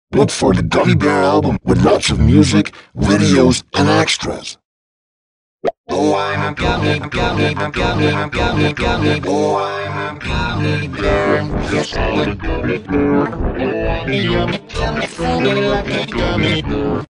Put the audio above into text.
Look for the Gummy Bear album with lots of music, videos, and extras. Oh, I'm a gummy, gummy, gummy, gummy, gummy. Oh, I'm a gummy bear. Yes, I'm a gummy bear. Oh, I'm a yummy, yummy, fruity, lucky gummy bear.